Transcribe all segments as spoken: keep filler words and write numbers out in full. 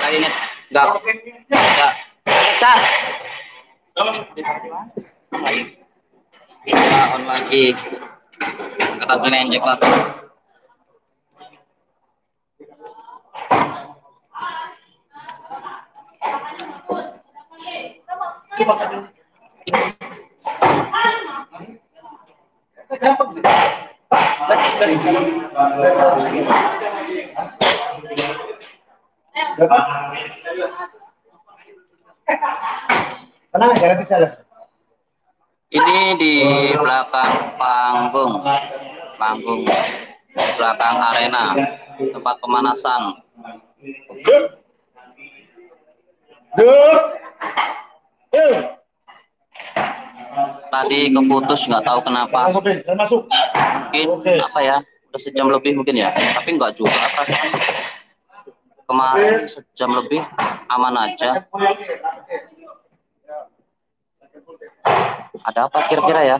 ini enggak enggak Cah. Kita on lagi. Kita gini injek lah. Tenang aja, nanti saya. Ini di belakang panggung, panggung belakang arena, tempat pemanasan. Tadi keputus nggak tahu kenapa. Mungkin apa ya? Udah sejam lebih mungkin ya, tapi nggak juga perasaan. Kemarin sejam lebih aman aja. Ada apa kira-kira ya?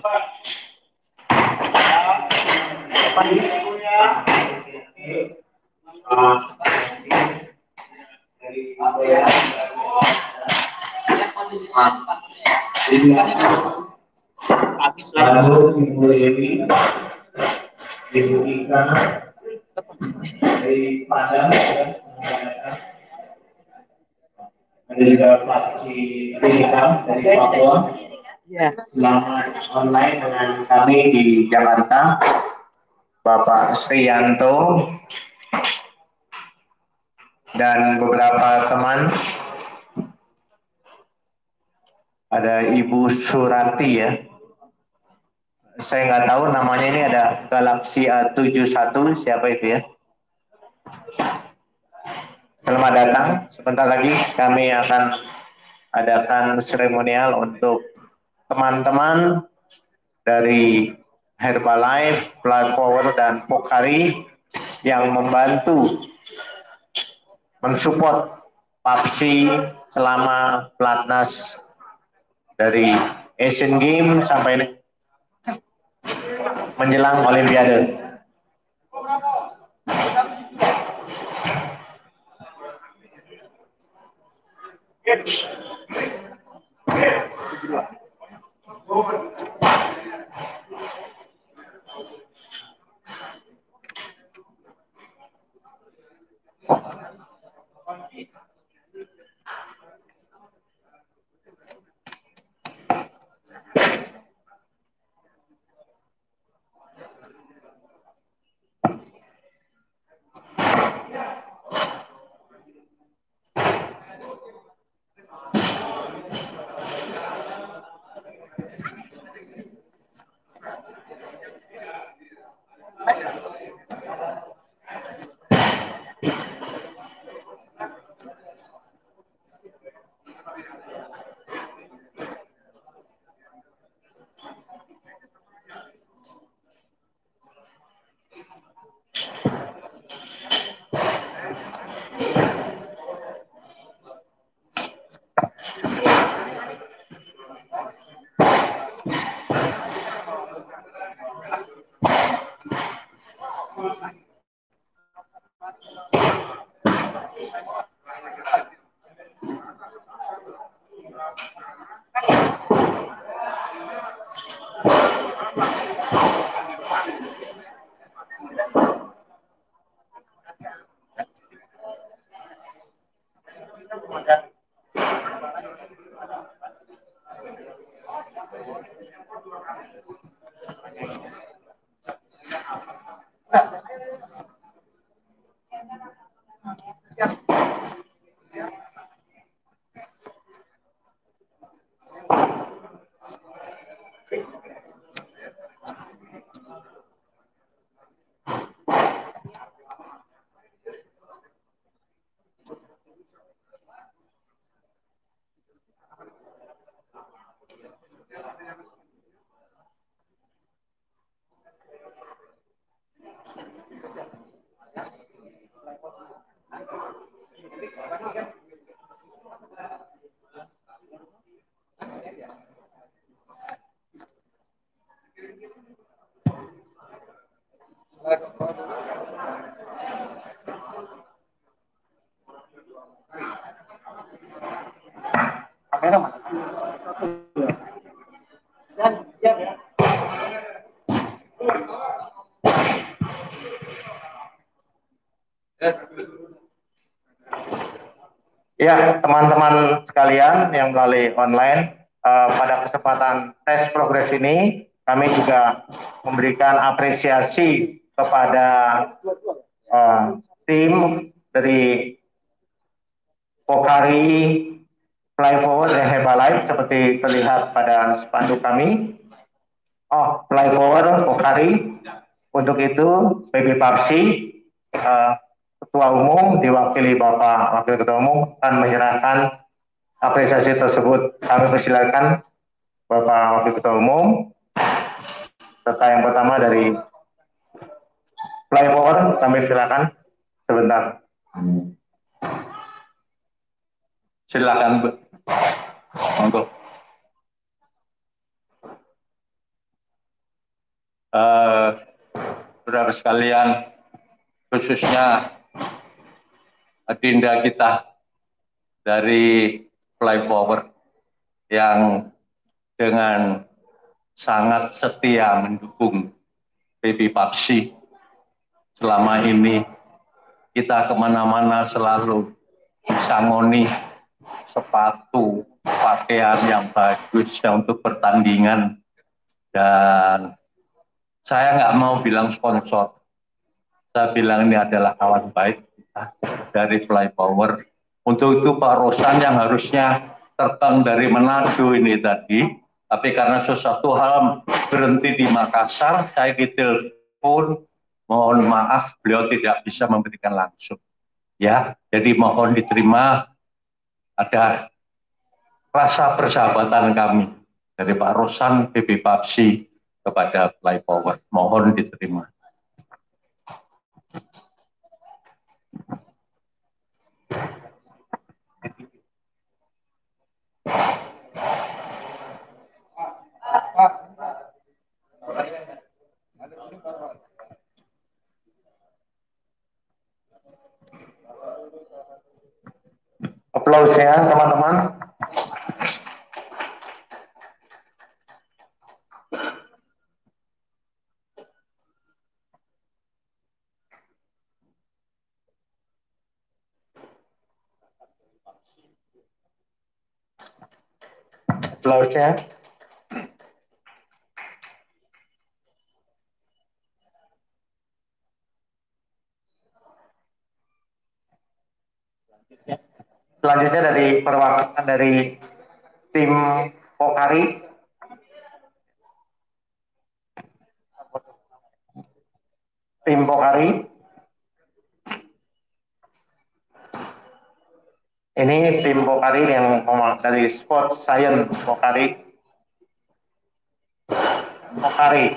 Lalu Ibu Ewi, Ibu Ika dari Padang, ada juga fraksi Timika dari Papua. Selamat online dengan kami di Jakarta, Bapak Srianto dan beberapa teman. Ada Ibu Surati ya. Saya nggak tahu namanya, ini ada Galaxy A tujuh puluh satu, siapa itu ya? Selamat datang. Sebentar lagi kami akan adakan seremonial untuk teman-teman dari Herbalife, Blood Power, dan Pokari yang membantu mensupport P U B G selama pelatnas dari Asian Games sampai menjelang Olimpiade. Kamera mana? Ya, teman-teman sekalian yang melalui online, eh, pada kesempatan tes progres ini, kami juga memberikan apresiasi kepada eh, tim dari Pokari Fly Forward dan Herbalife seperti terlihat pada spanduk kami. Oh, Fly Forward Pokari. Untuk itu, P B Papsi, eh, Ketua Umum diwakili Bapak Wakil Ketua Umum akan menyerahkan apresiasi tersebut. Kami persilakan Bapak Wakil Ketua Umum, serta yang pertama dari Fly Forward, kami silakan sebentar. Silakan, Bu. Monggo. Uh, saudara sekalian, khususnya adinda kita dari Fly Forward yang dengan sangat setia mendukung P B Papsi. Selama ini kita kemana-mana selalu disangoni sepatu, pakaian yang bagus ya, untuk pertandingan. Dan saya nggak mau bilang sponsor, saya bilang ini adalah kawan baik kita dari Fly Power. Untuk itu Pak Rosan yang harusnya terbang dari Manado ini tadi, tapi karena sesuatu hal berhenti di Makassar, saya ditelepon, mohon maaf beliau tidak bisa memberikan langsung. Ya, jadi mohon diterima, ada rasa persahabatan kami dari Pak Rosan P B Papsi kepada Fly Power, mohon diterima. Aplaus ya teman-teman. Aplausnya. Selanjutnya dari perwakilan dari tim Pokari. Tim Pokari. Ini tim Pokari yang dari Sport Science Pokari. Pokari.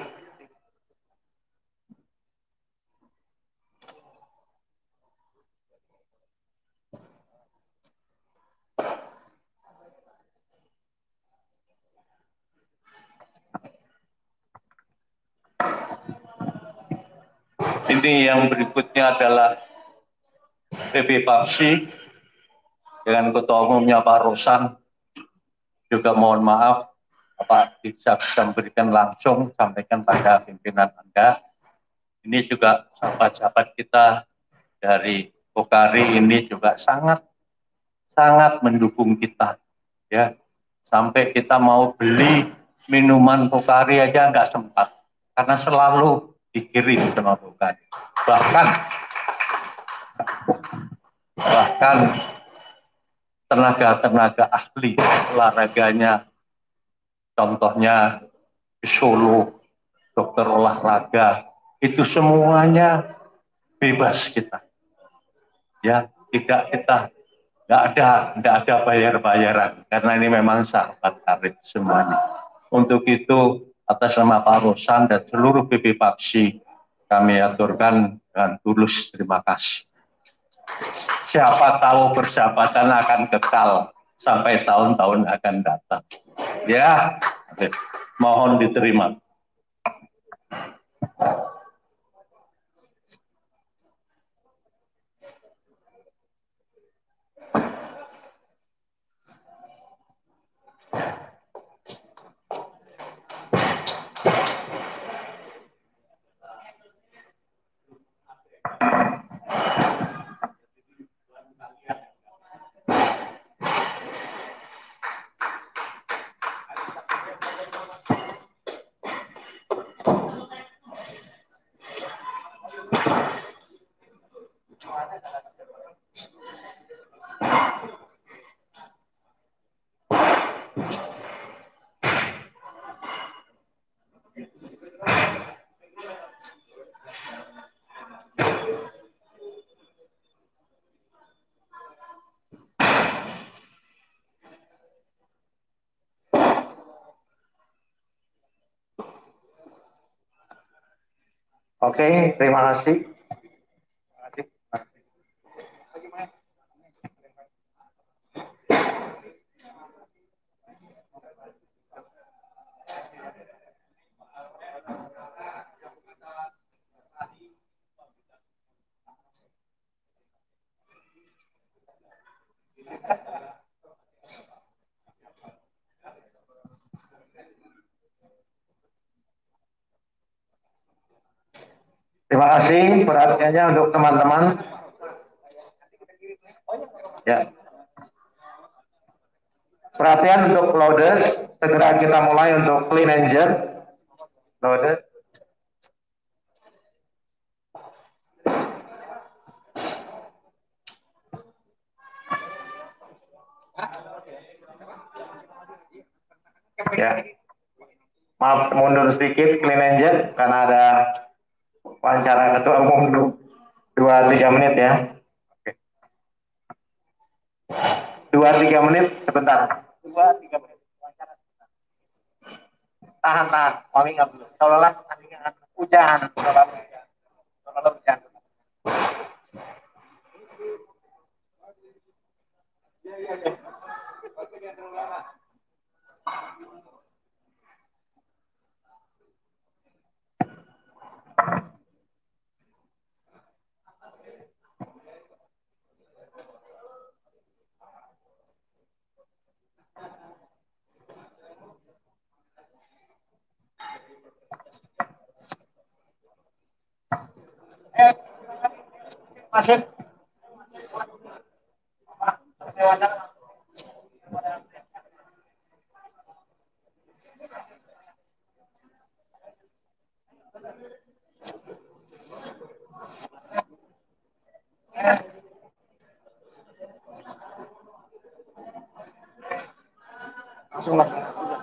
Ini yang berikutnya adalah P B Papsi dengan Ketua Umumnya Pak Rosan. Juga mohon maaf, Bapak bisa bisa memberikan langsung, sampaikan pada pimpinan Anda. Ini juga sahabat-sahabat kita dari Pokari ini juga sangat sangat mendukung kita, ya. Sampai kita mau beli minuman Pokari aja nggak sempat, karena selalu dikirim sama Pokari. Bahkan bahkan tenaga-tenaga ahli olahraganya, contohnya di Solo, dokter olahraga, itu semuanya bebas kita. Ya, tidak kita nggak ada nggak ada bayar-bayaran, karena ini memang sahabat karib semuanya. Untuk itu atas nama Pak Rosan dan seluruh P B Papsi kami aturkan dengan tulus terima kasih. Siapa tahu persahabatan akan kekal sampai tahun-tahun akan datang. Ya, mohon diterima. Oke, terima kasih. Terima kasih. Terima kasih perhatiannya untuk teman-teman. Ya. Perhatian untuk loaders, segera kita mulai untuk clean and jerk. Loaders. Ya. Maaf mundur sedikit clean and jerk karena ada wawancara ketua umum dua tiga menit ya. Oke. dua tiga menit sebentar. dua tiga menit. Tahan tahan. Paling nggak dulu. Tolonglah tandingan hujan. Tolong hujan. Eh, masuk. Langsung langsung.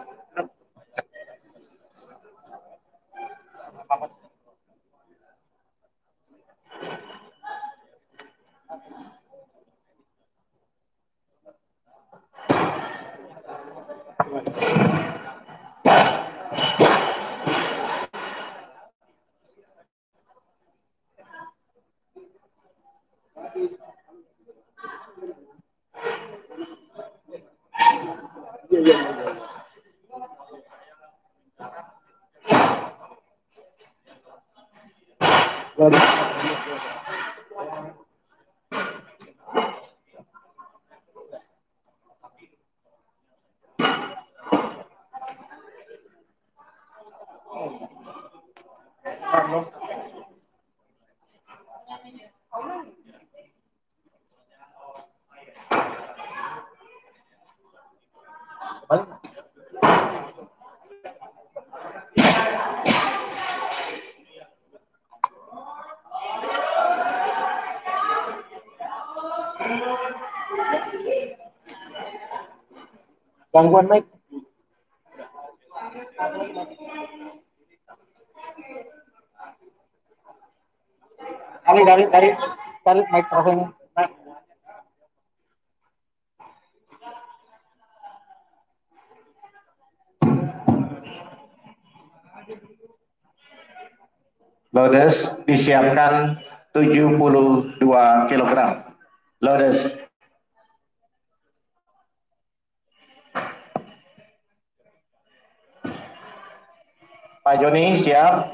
Gangguan mic. Dari dari dari dari mikrofonnya. Loaders disiapkan tujuh puluh dua kilogram. Loaders. Pak Joni siap.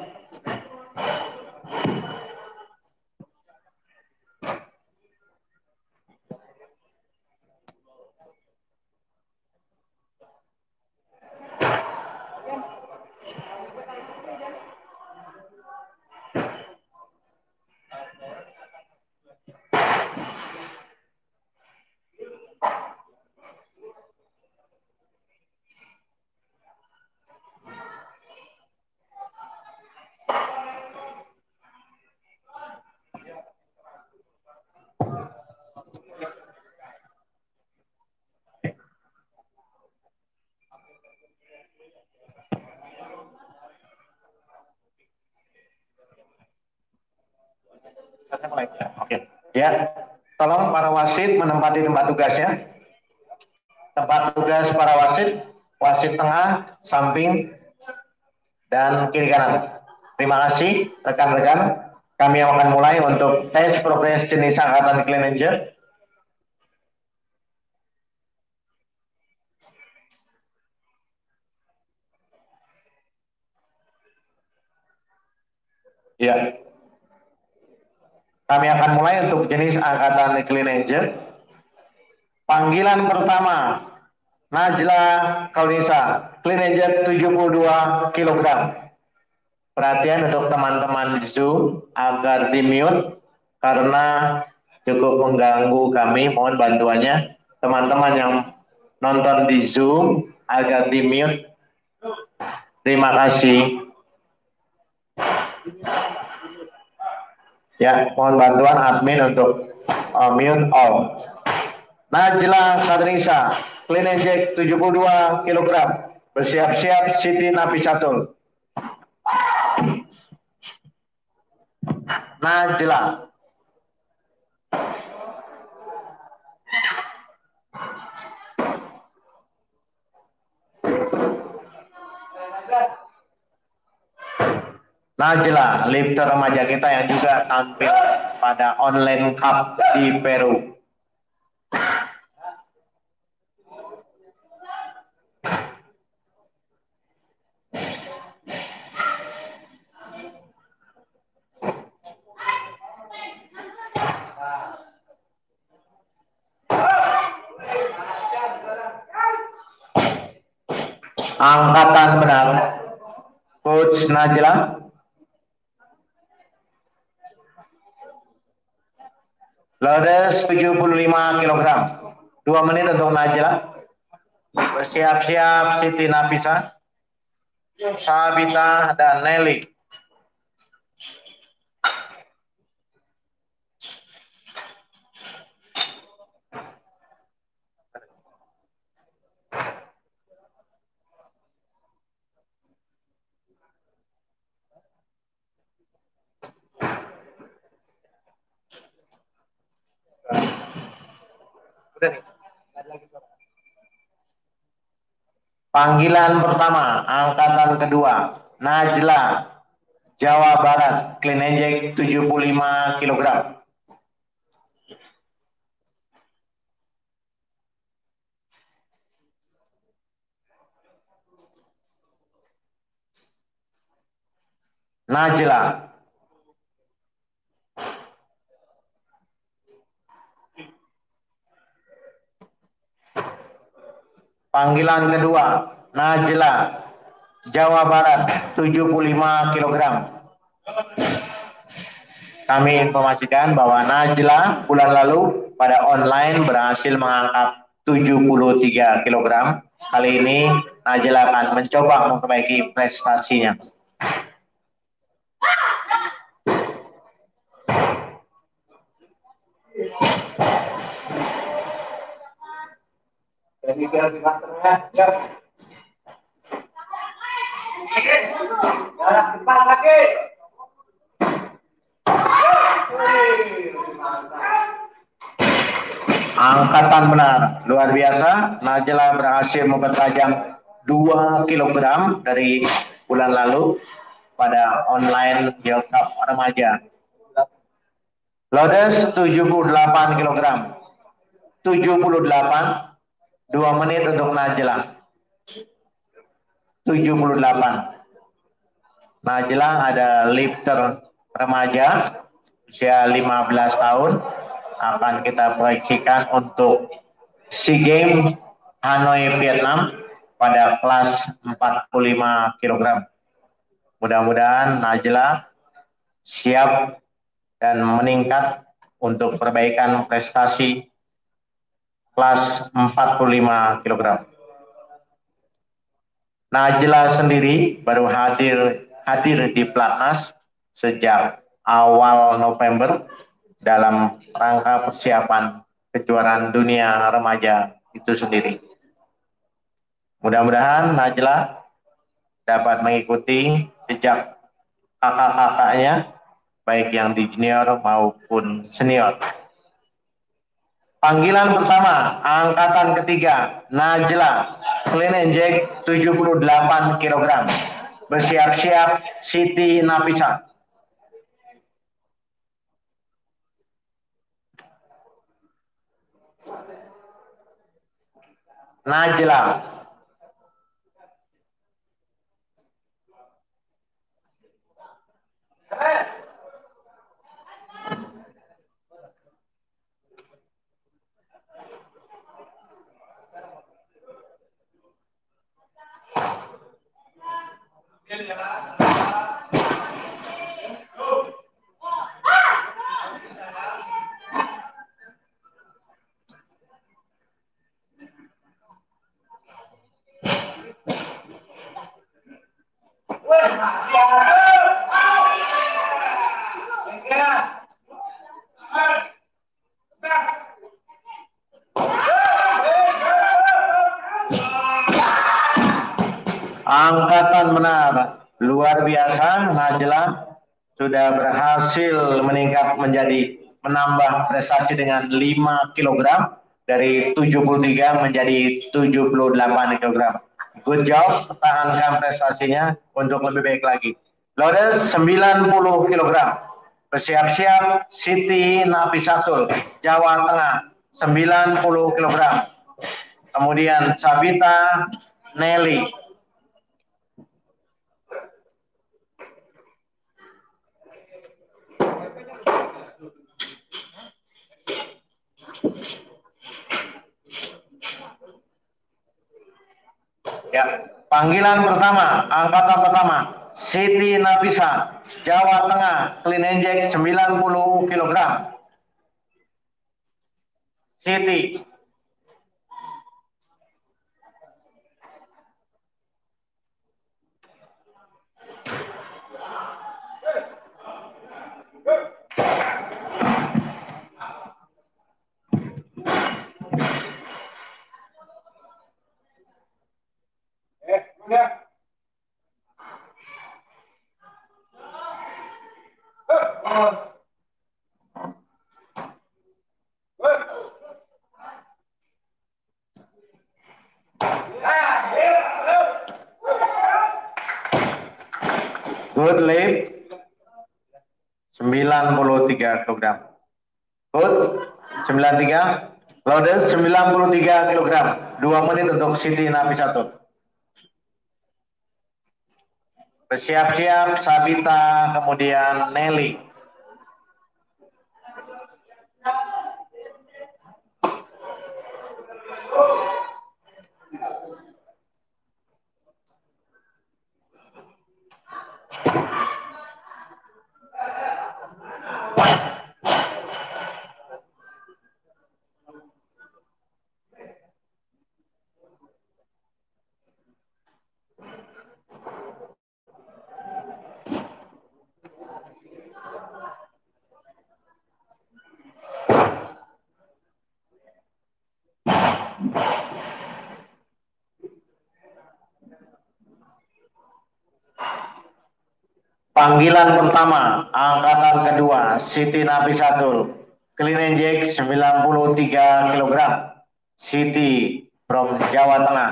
Oke, ya. Tolong para wasit menempati tempat tugasnya. Tempat tugas para wasit, wasit tengah, samping, dan kiri kanan. Terima kasih rekan-rekan. Kami akan mulai untuk tes progres jenis angkatan Clean and Jerk. Ya. Kami akan mulai untuk jenis angkatan Clean and Jerk. Panggilan pertama, Najla Kaunisa, Clean and Jerk tujuh puluh dua kilogram. Perhatian untuk teman-teman di Zoom agar di-mute karena cukup mengganggu kami. Mohon bantuannya teman-teman yang nonton di Zoom agar di-mute. Terima kasih. Ya, mohon bantuan admin untuk uh, mute all. Najla Kaunisa, Clean and Jerk tujuh puluh dua kilogram. Bersiap-siap Siti Nafisatul. Najla. Najla, lifter remaja kita yang juga tampil pada online cup di Peru. Angkatan benar, Coach Najla. Lodes tujuh puluh lima kilogram. Dua menit untuk Najla. Bersiap-siap Siti Nafisa, Sabita, dan Nelly. Panggilan pertama, angkatan kedua, Najla, Jawa Barat, Clean and Jerk tujuh puluh lima kilogram. Najla. Panggilan kedua, Najla, Jawa Barat, tujuh puluh lima kilogram. Kami informasikan bahwa Najla bulan lalu pada online berhasil mengangkat tujuh puluh tiga kilogram. Kali ini Najla akan mencoba memperbaiki prestasinya. Angkatan benar, luar biasa. Najla berhasil mempertajam dua kilogram dari bulan lalu pada online World Cup remaja. Lodes tujuh puluh delapan kilogram. tujuh puluh delapan, dua menit untuk Najla. tujuh puluh delapan. Najla ada lifter remaja usia lima belas tahun, akan kita proyeksikan untuk SEA Games Hanoi Vietnam pada kelas empat puluh lima kilogram. Mudah-mudahan Najla siap dan meningkat untuk perbaikan prestasi kelas empat puluh lima kilogram. Najla sendiri baru hadir hadir di Platnas sejak awal November dalam rangka persiapan kejuaraan dunia remaja itu sendiri. Mudah-mudahan Najla dapat mengikuti jejak kakak-kakaknya, baik yang di junior maupun senior. Panggilan pertama, angkatan ketiga, Najla, Clean and Jerk tujuh puluh delapan kilogram. Bersiap-siap Siti Nafisa. Najla. Angkatan benar, luar biasa. Najla sudah berhasil meningkat menjadi menambah prestasi dengan lima kilogram dari tujuh puluh tiga menjadi tujuh puluh delapan kilogram. Good job, pertahankan prestasinya untuk lebih baik lagi. Lourdes sembilan puluh kilogram. Bersiap-siap Siti Nafisatul, Jawa Tengah sembilan puluh kilogram. Kemudian Sabita Nelly. Ya, panggilan pertama, angkatan pertama, Siti Nafisa, Jawa Tengah, clean and jerk sembilan puluh kilogram. Siti. Good leap sembilan puluh tiga kilogram. Good sembilan puluh tiga. Lourdes sembilan puluh tiga kilogram. dua menit untuk Siti Nafisatul. Bersiap-siap Sabita, kemudian Nelly. Panggilan pertama, angkatan kedua, Siti Nafisatul, clean and jerk sembilan puluh tiga kilogram. Siti from Jawa Tengah.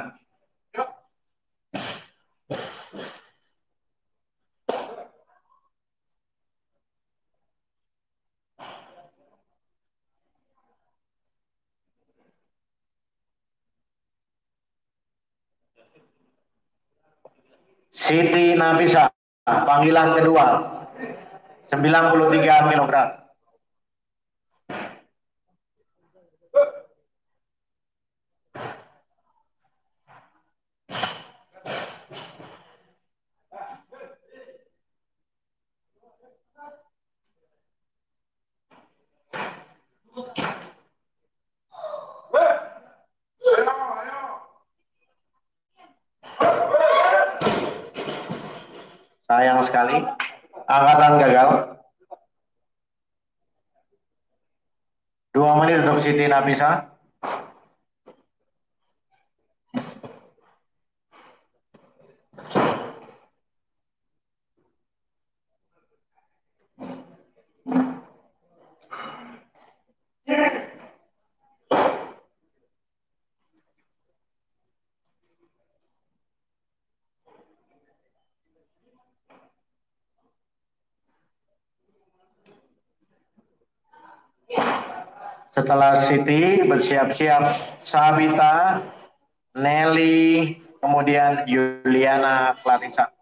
Siti Nafisa, panggilan kedua, sembilan puluh tiga kilogram. Sayang sekali, angkatan gagal. Dua menit untuk Siti Nafisa. Setelah Siti bersiap-siap Sabita, Nelly, kemudian Yuliana Clarissa.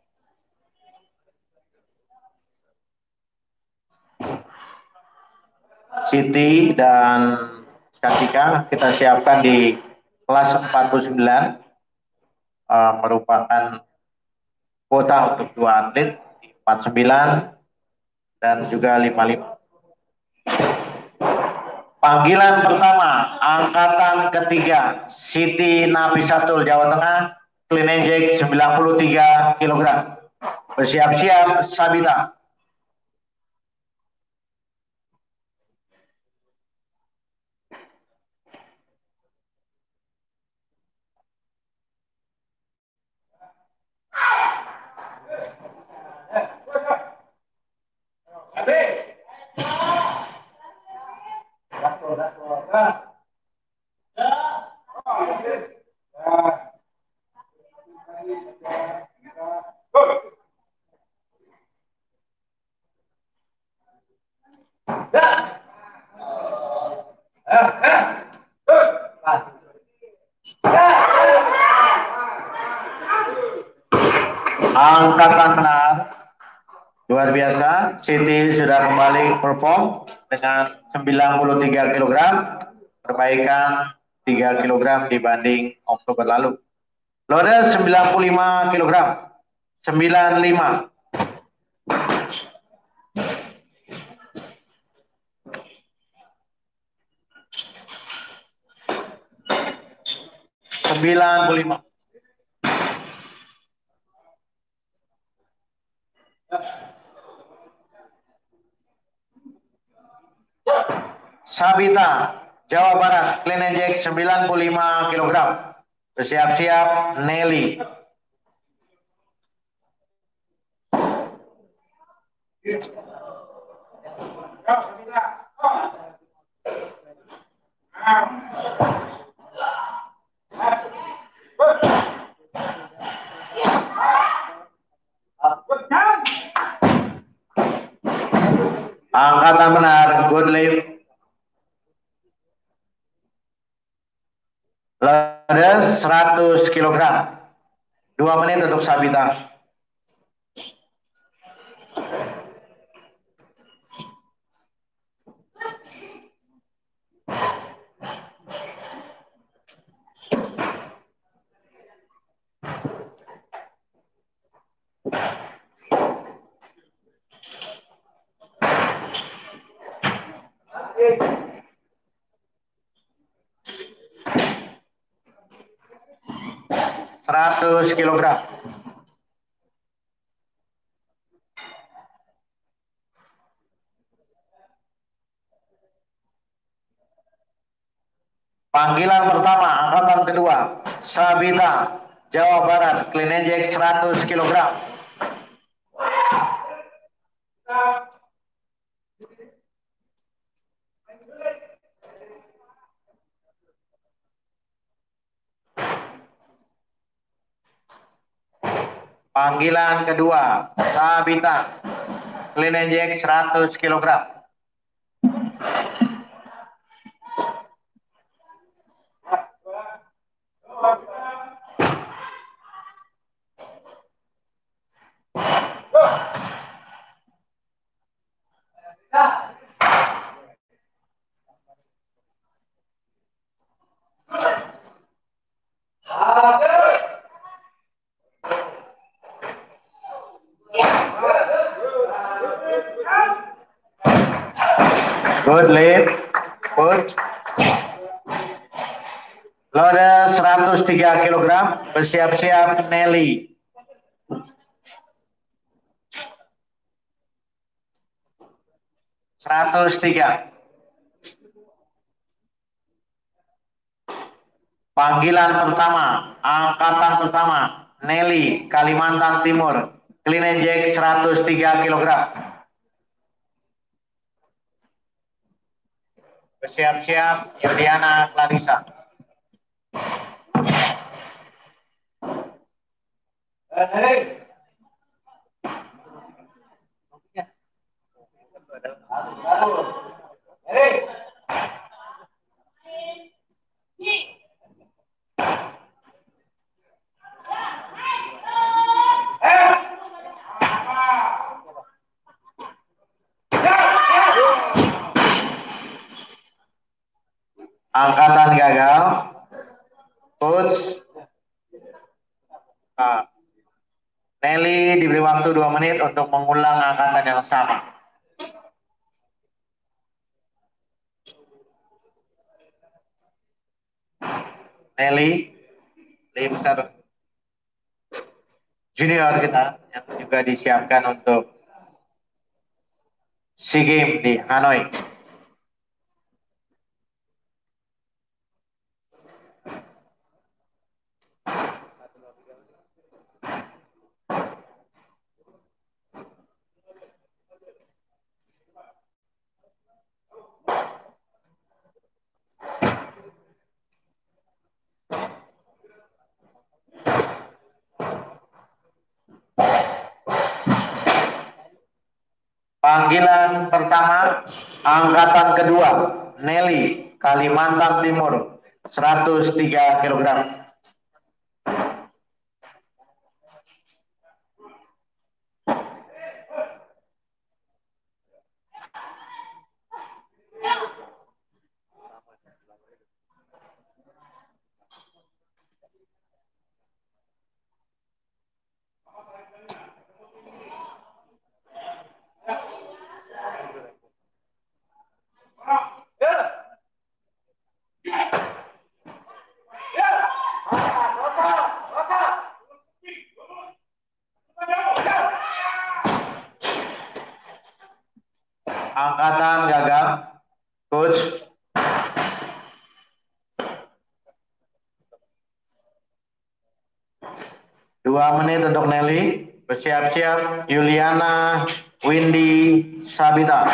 Siti dan Katika kita siapkan di kelas empat puluh sembilan, uh, merupakan kuota untuk dua atlet di empat puluh sembilan dan juga lima puluh lima. Panggilan pertama, angkatan ketiga, Siti Nafisatul Jawa Tengah, clean and jerk sembilan puluh tiga kilogram. Bersiap-siap Sabita. Angkatan benar, luar biasa. Siti sudah kembali perform dengan sembilan puluh tiga kilogram, perbaikan tiga kilogram dibanding Oktober lalu. Lourdes sembilan puluh lima kilogram, sembilan puluh lima. sembilan puluh lima. Sabita, Jawa Barat, clean and jerk sembilan puluh lima kilogram. Bersiap-siap Nelly. Angkatan benar, good lift. Lourdes seratus kilogram. dua menit untuk Sabita. seratus kilogram. Panggilan pertama, angkatan kedua, Sabita, Jawa Barat, clean and jerk seratus kilogram. Panggilan kedua, Sabita, clean and jerk seratus kilogram. Good lift, push. Lourdes seratus tiga kilogram, bersiap-siap Nelly. seratus tiga. Panggilan pertama, angkatan pertama, Nelly, Kalimantan Timur, clean and jerk seratus tiga kilogram. Bersiap-siap Yuliana Clarissa. Angkatan gagal. Coach nah, Nelly diberi waktu dua menit untuk mengulang angkatan yang sama. Nelly, lifter junior kita yang juga disiapkan untuk SEA Games di Hanoi. Panggilan pertama, angkatan kedua, Nelly, Kalimantan Timur, seratus tiga kilogram. Angkatan gagal. Coach. Dua menit untuk Nelly. Bersiap-siap Yuliana, Windy, Sabita.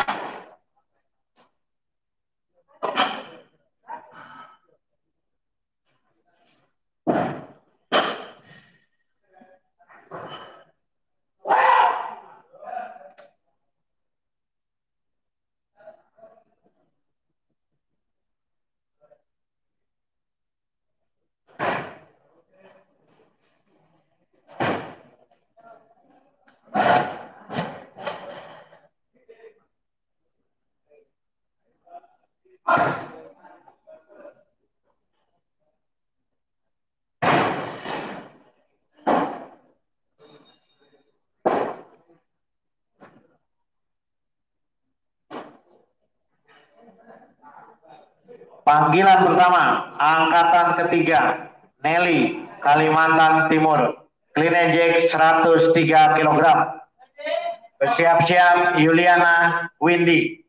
Panggilan pertama, angkatan ketiga, Nelly, Kalimantan Timur, clean and jerk seratus tiga kilogram. Bersiap-siap Yuliana, Windy.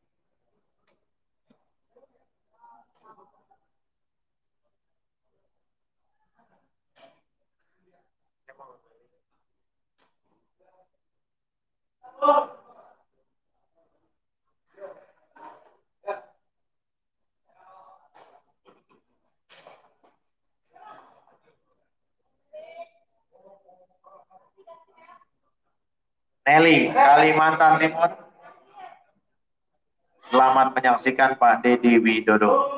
Nelly, Kalimantan Timur. Selamat menyaksikan Pak Dedi Widodo.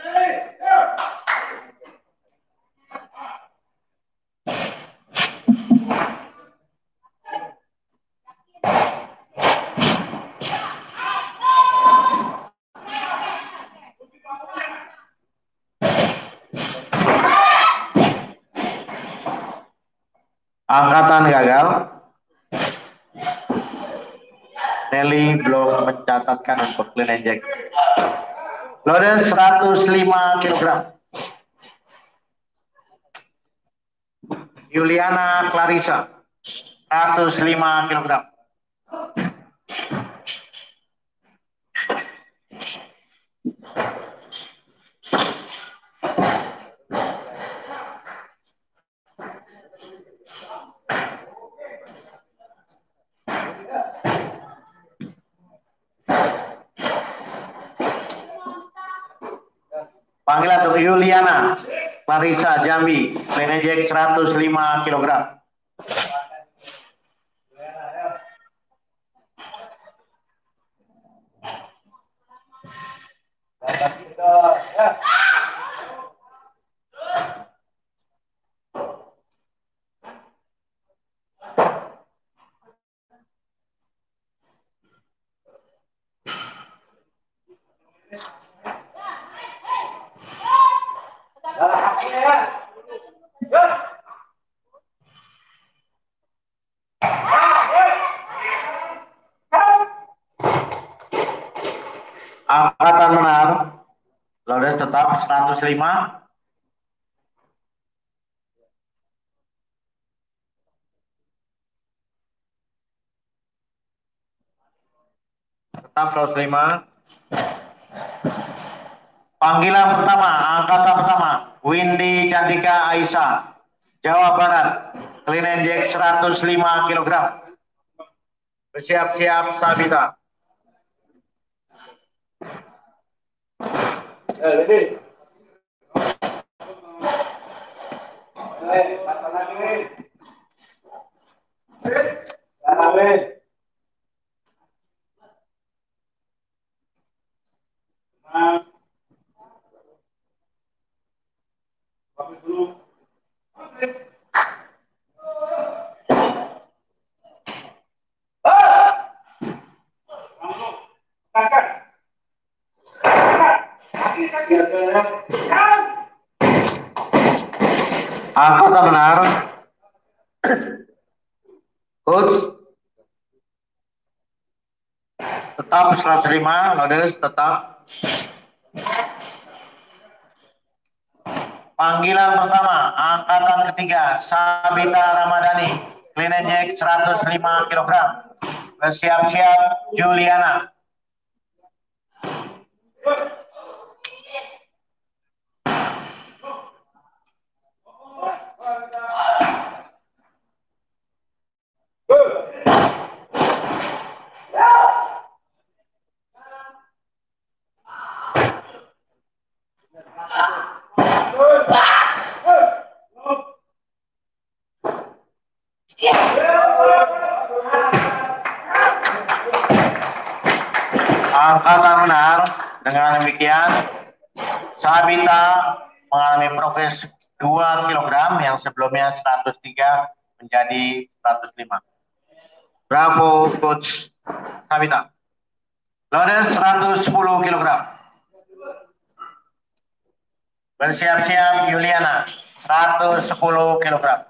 Angkatan gagal. Nelly belum mencatatkan untuk clean and jerk. Loaden seratus lima kilogram. Yuliana Clarissa seratus lima kilogram. Panggilan untuk Yuliana Clarissa Jambi, clean and jerk seratus lima kilogram. Angkatan benar. Lodes tetap seratus lima. Tetap seratus lima. Panggilan pertama, angkatan pertama, Windy Cantika Aisyah, Jawa Barat, clean and jerk seratus lima kilogram. Bersiap-siap Sabita. Angkatan benar. Coach. Tetap seratus lima, Lodes tetap. Panggilan pertama, angkatan ketiga, Sabita Ramadhani, clean and jerk seratus lima kilogram. Bersiap-siap Juliana. Angkatan benar. Dengan demikian, Sabita mengalami progres dua kilogram yang sebelumnya seratus tiga menjadi seratus lima. Bravo Coach Sabita. Lodes seratus sepuluh kilogram. Bersiap-siap Juliana, seratus sepuluh kilogram.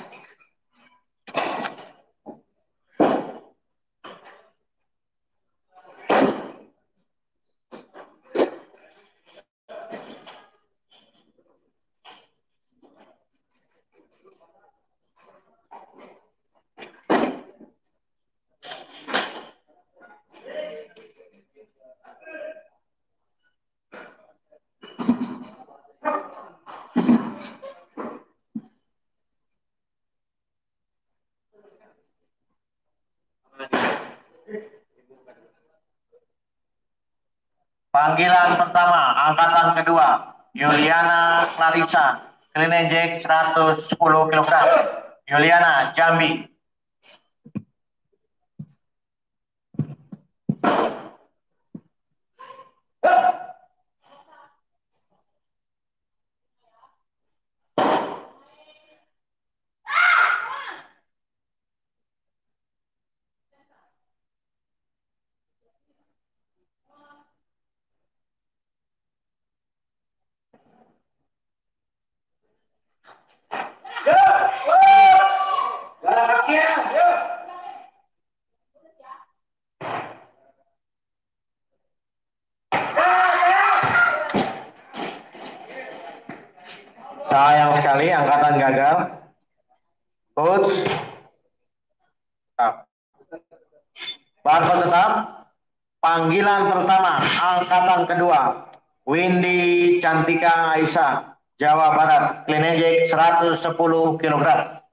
Panggilan pertama, angkatan kedua, Juliana Clarissa, clean and jerk seratus sepuluh kilogram. Juliana, Jambi. Sayang sekali angkatan gagal. Coach tetap. Barco tetap. Panggilan pertama, angkatan kedua, Windy Cantika Aisyah, Jawa Barat, clean and jerk seratus sepuluh kilogram.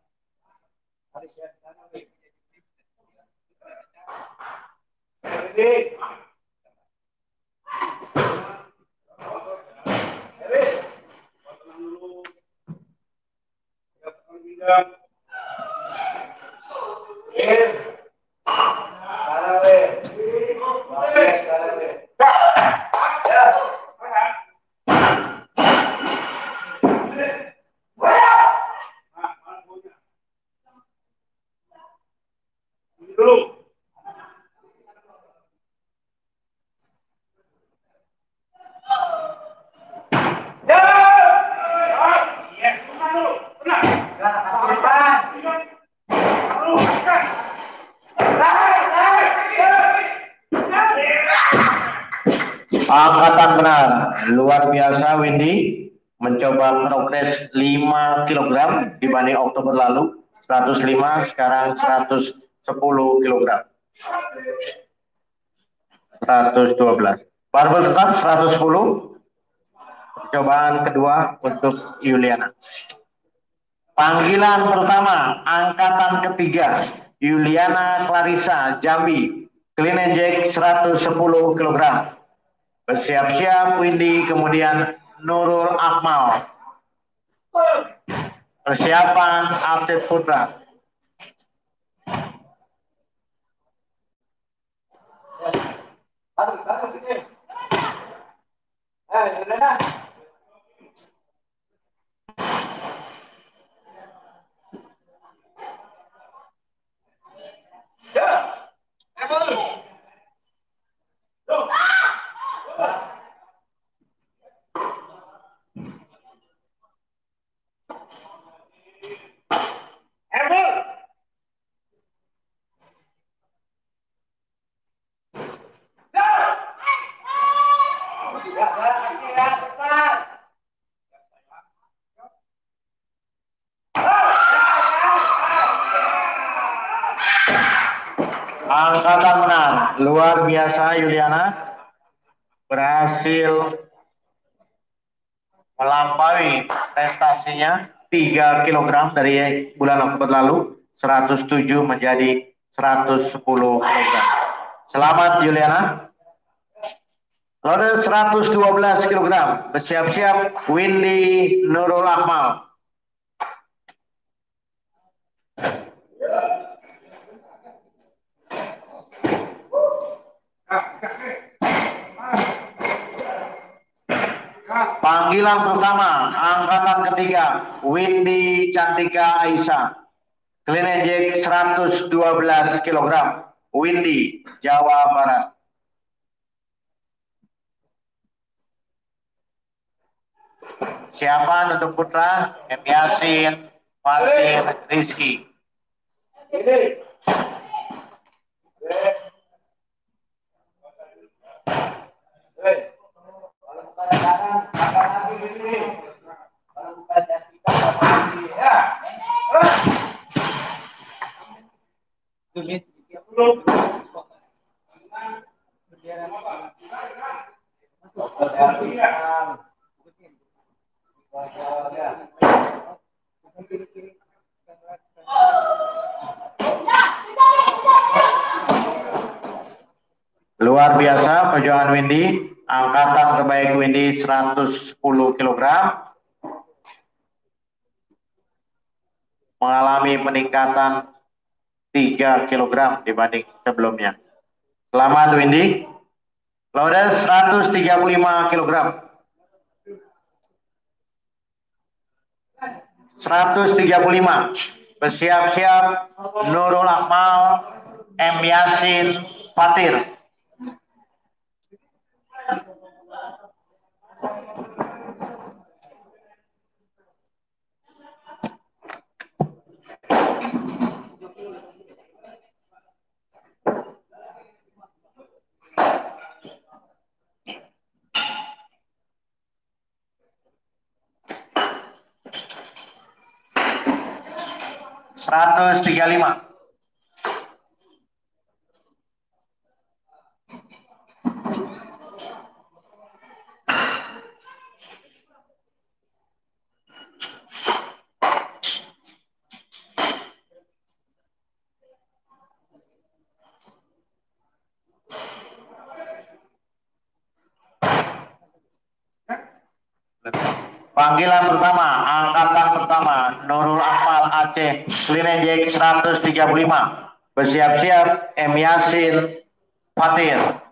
Angkatan benar, luar biasa Windy, mencoba progres lima kilogram dibanding Oktober lalu, seratus lima, sekarang seratus sepuluh kilogram. seratus dua belas. Barbel tetap seratus sepuluh. Percobaan kedua untuk Yuliana. Panggilan pertama, angkatan ketiga, Yuliana Clarissa, Jambi, clean and jerk seratus sepuluh kilogram. Bersiap-siap Windy, kemudian Nurul Akmal. Persiapan atlet putra. Angkatan menang, luar biasa Yuliana, berhasil melampaui prestasinya tiga kilogram dari bulan Oktober lalu, seratus tujuh menjadi seratus sepuluh kilogram. Selamat Yuliana. Loader seratus dua belas kilogram, bersiap-siap Windy Nurul Akmal. Panggilan pertama, angkatan ketiga, Windy Cantika Aisyah, clean and jerk seratus dua belas kilogram, Windy, Jawa Barat. Siapan untuk putra, M. Yasin, Fatin, Rizky. Luar biasa perjuangan Windy, angkatan terbaik Windy seratus sepuluh kilogram, mengalami peningkatan tiga kilogram dibanding sebelumnya. Selamat Windy. Loader seratus tiga puluh lima kilogram. seratus tiga puluh lima. Bersiap-siap Nurul Akmal, M. Yasin, Fatir. seratus tiga puluh lima. Panggilan pertama, angkatan pertama, Nurul Akmal Aceh, clean and jerk seratus tiga puluh lima. Bersiap-siap M. Yasin, Fatir.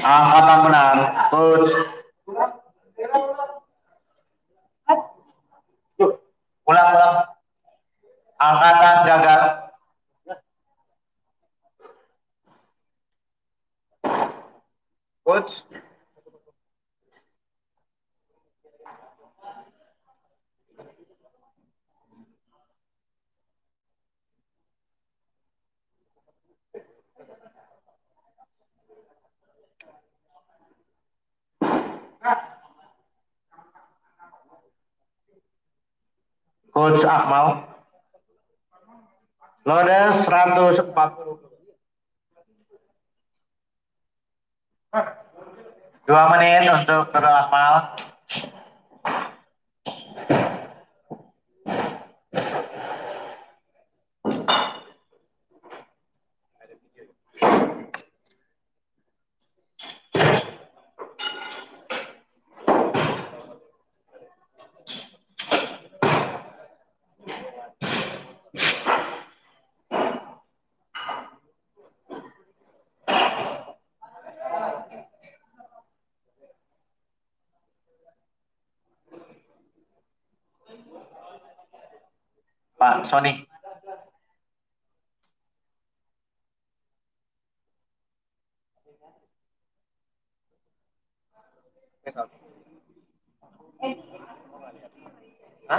Angkatan benar, coach. Ulang, ulang. Angkatan gagal. Coach. Coach Akmal. Lodes seratus empat puluh. Dua menit untuk Nurul Akmal. Pak Sony. Hah?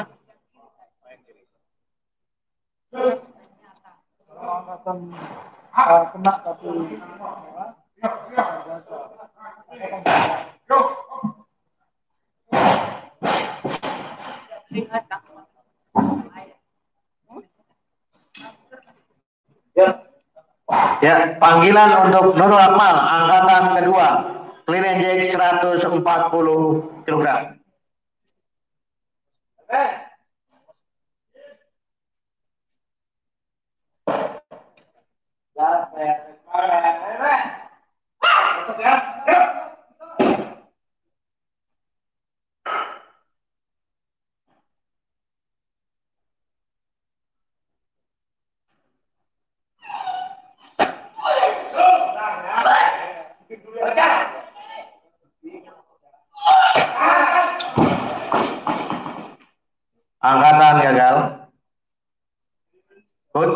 Angkatan uh, kena tapi Ya, panggilan untuk Nurul Akmal, angkatan kedua, clean and jerk seratus empat puluh kilogram. Angkatan gagal. Coach.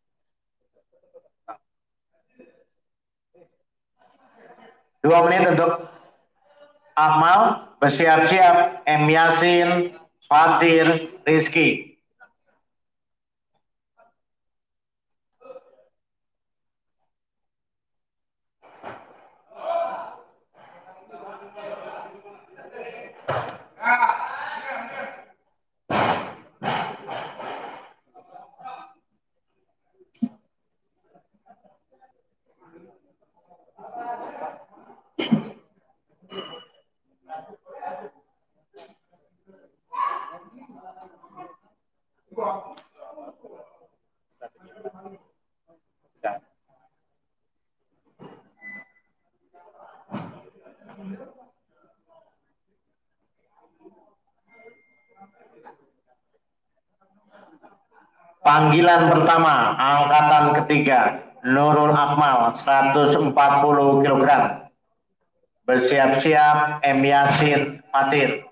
Dua menit untuk Akmal, bersiap-siap M. Yasin, Fatir, Rizky. Panggilan pertama, angkatan ketiga, Nurul Akmal, seratus empat puluh kilogram. Bersiap-siap M. Yasin, Fatir.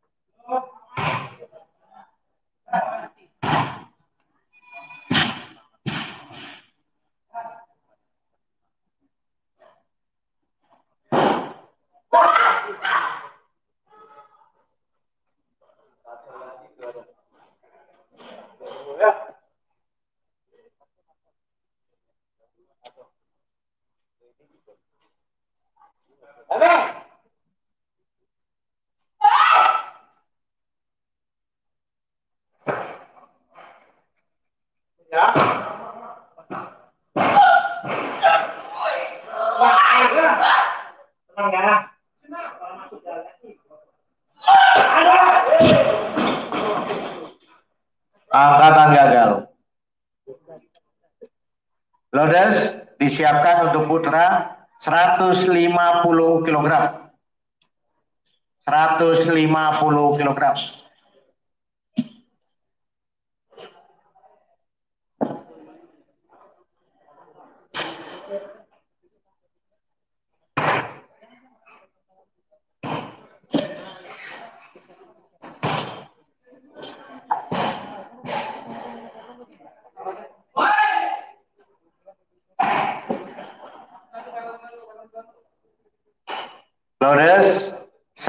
Angkatan gagal. Lodes disiapkan untuk putra seratus lima puluh kilogram. seratus lima puluh kilogram.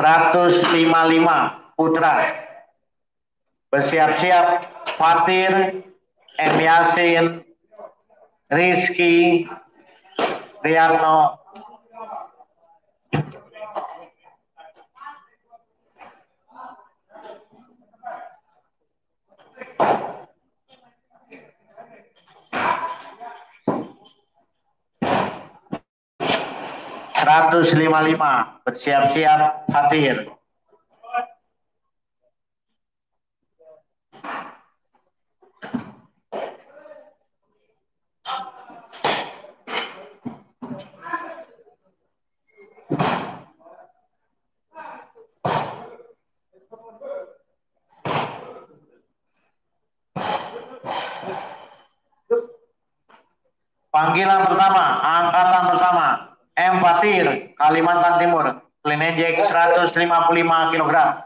seratus lima puluh lima Putra. Bersiap-siap Fatir, M. Yasin, Rizky, Riyadno. seratus lima puluh lima bersiap-siap Fatir. Panggilan pertama, angkatan pertama, M. Fatir, Kalimantan Timur, clean and jerk seratus lima puluh lima kilogram.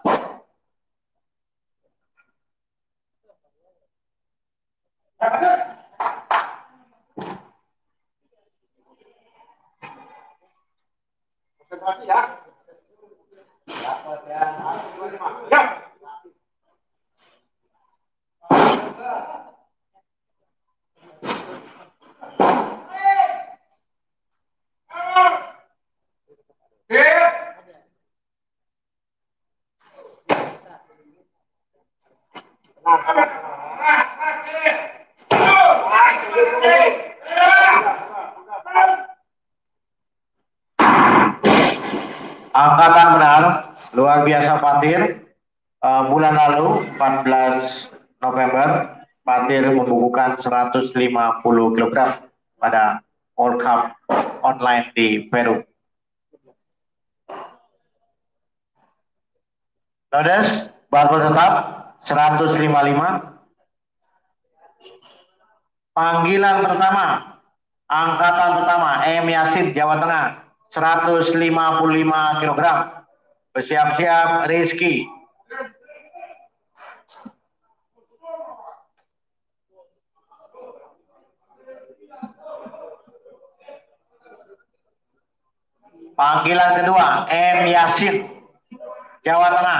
Angkatan benar, luar biasa Fatir. Uh, bulan lalu empat belas November Fatir membukukan seratus lima puluh kilogram pada World Cup online di Peru. Lodes, barbel tetap seratus lima puluh lima. Panggilan pertama, angkatan pertama M. Yasin, Jawa Tengah, seratus lima puluh lima kilogram. Bersiap-siap Rizky. Panggilan kedua M. Yasin, Jawa Tengah.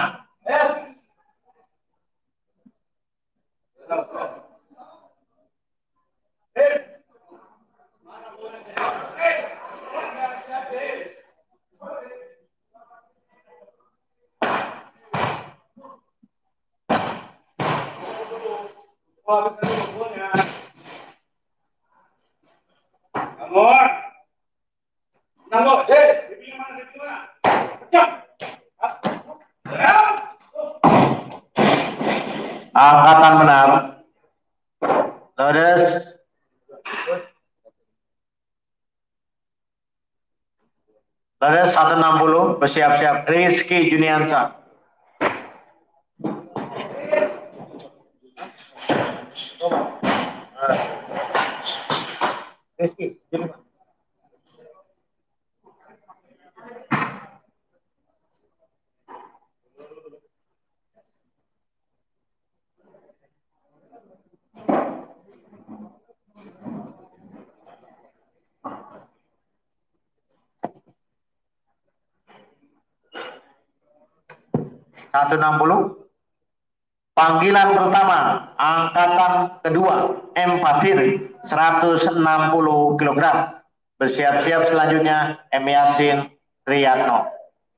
Angkatan benar. Lodes. Lodes seratus enam puluh, bersiap-siap Rizky Juniansa. Rizky, Juniansa. seratus enam puluh. Panggilan pertama, angkatan kedua, M. Fatir, seratus enam puluh kilogram. Bersiap-siap selanjutnya, M. Yasin, Riyadno.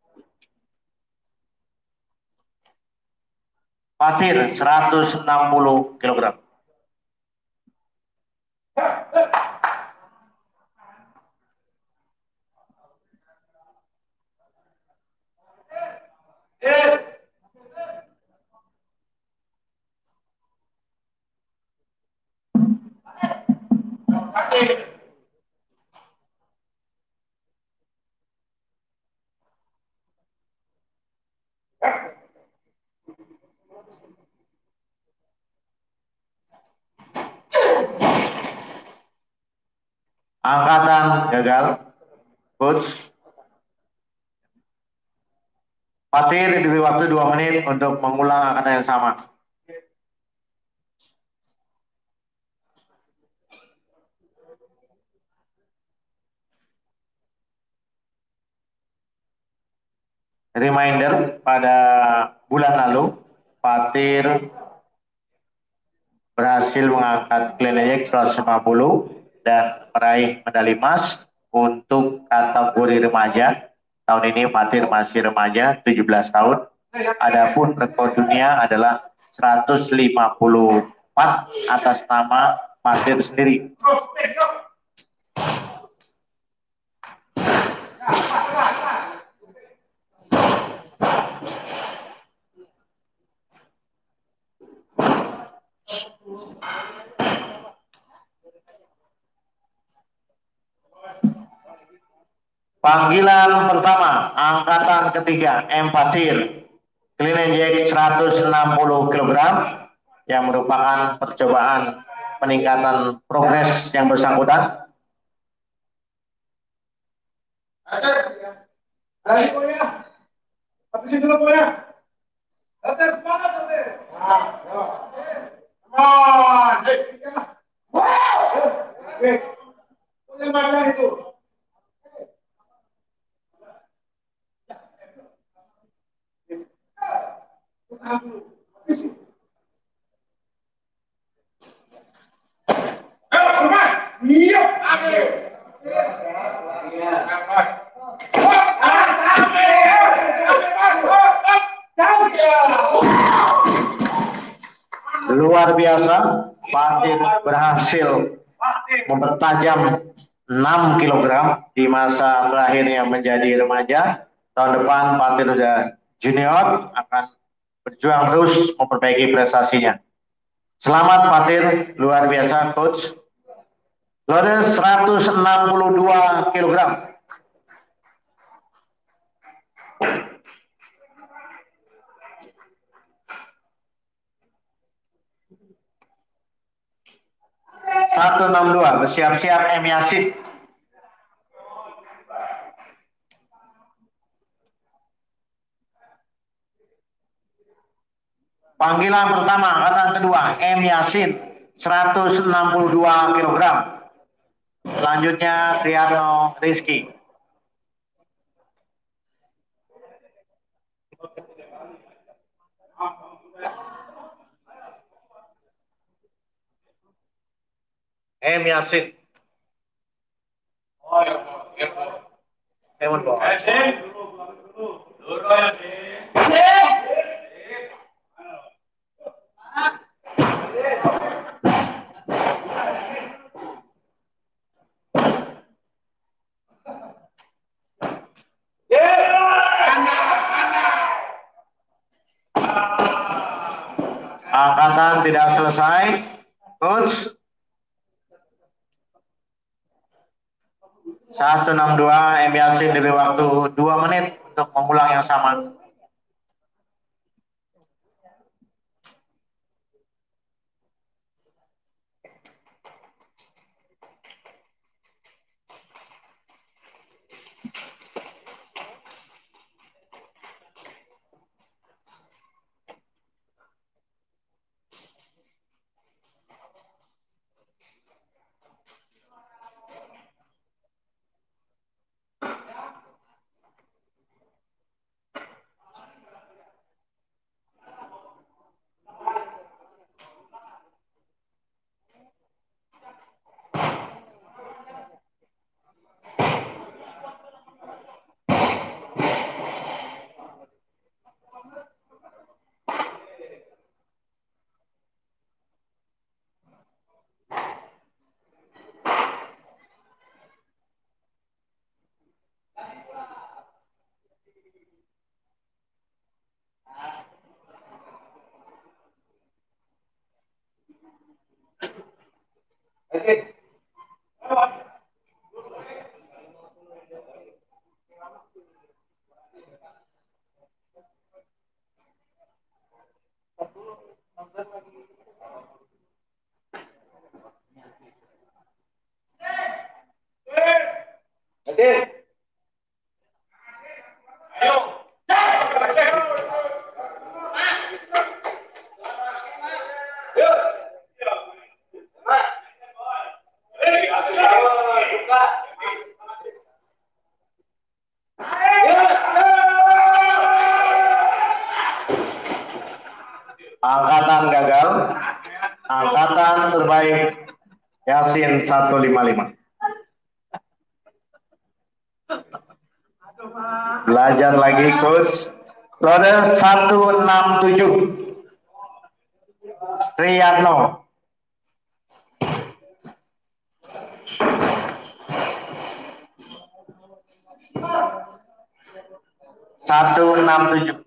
Fatir, seratus enam puluh kilogram. Angkatan gagal. Coach. Fatir diberi waktu dua menit untuk mengulang angkatan yang sama. reminder pada bulan lalu Fatir berhasil mengangkat clean and jerk seratus lima puluh dan meraih medali emas untuk kategori remaja. Tahun ini Fatir masih remaja, tujuh belas tahun. Adapun rekor dunia adalah seratus lima puluh empat atas nama Fatir sendiri. Panggilan pertama, angkatan ketiga, M. Fatir, clean and jerk seratus enam puluh kilogram, yang merupakan percobaan peningkatan progres yang bersangkutan. Habisin dulu pokoknya. Fatir semangat Fatir. Come on. Oke. Punya macam itu. Iya, ambil. Luar biasa, Fatir berhasil mempertajam enam kilogram di masa terakhirnya menjadi remaja. Tahun depan Fatir sudah junior, akan berjuang terus memperbaiki prestasinya. Selamat Fatir, luar biasa coach. Loader seratus enam puluh dua kilogram. seratus enam puluh dua, bersiap-siap M. Yasin. Panggilan pertama, angkatan kedua, M. Yasin, seratus enam puluh dua kilogram. Selanjutnya, Triano Rizky. M. Yasin. Oh, ya, ya, Emon, Bo. Angkatan tidak selesai, coach. seratus enam puluh dua, M. Yasin diberi waktu dua menit untuk mengulang yang sama. Oke. Oke. lebay Yasin seratus lima puluh lima. Belajar lagi coach. Lode seratus enam puluh tujuh. Riyadno. seratus enam puluh tujuh.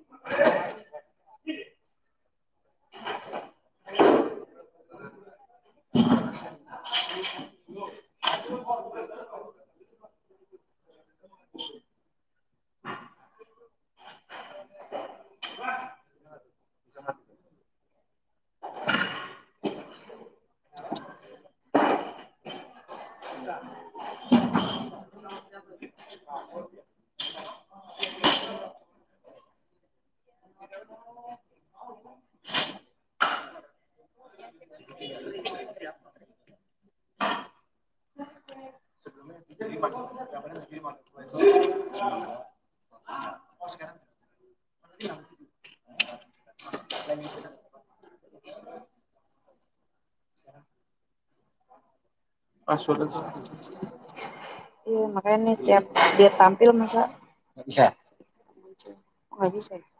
Iya, makanya nih tiap dia tampil masa Nggak bisa. oh, nggak bisa ya?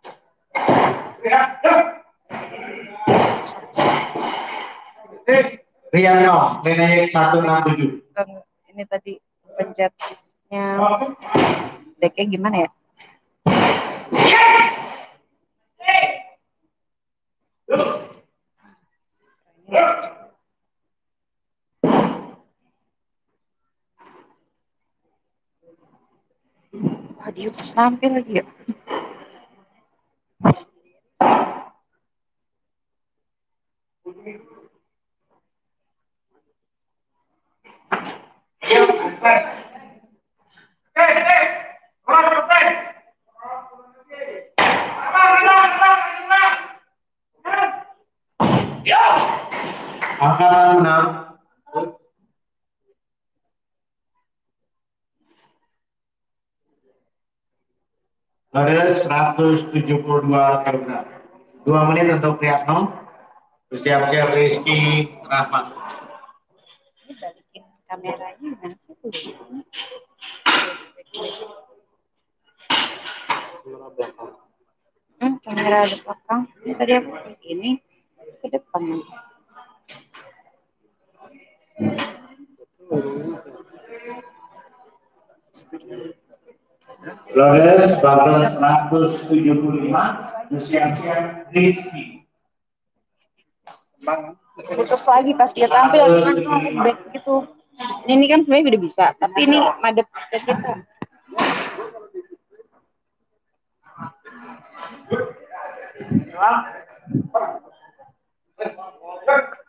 Riyadno, Lineage seratus enam puluh tujuh. Enggak, enggak. Ini tadi pencetnya decknya gimana ya? Wah, dia pas tampil lagi ya. Angkatan enam. Lode seratus tujuh puluh dua kilogram. Dua menit untuk Riyadno. Bersiap-siap Rizky Rahmat. Ini balikin kameranya gimana sih tuh? Hmm, kamera di belakang. Ini tadi aku klik ini ke depan. Lodes Babel seratus tujuh puluh lima. Bersiap-siap Rizky. Putus lagi pas dia tampil kan back gitu. Ini kan sebenarnya udah bisa, tapi ini madep ke kita.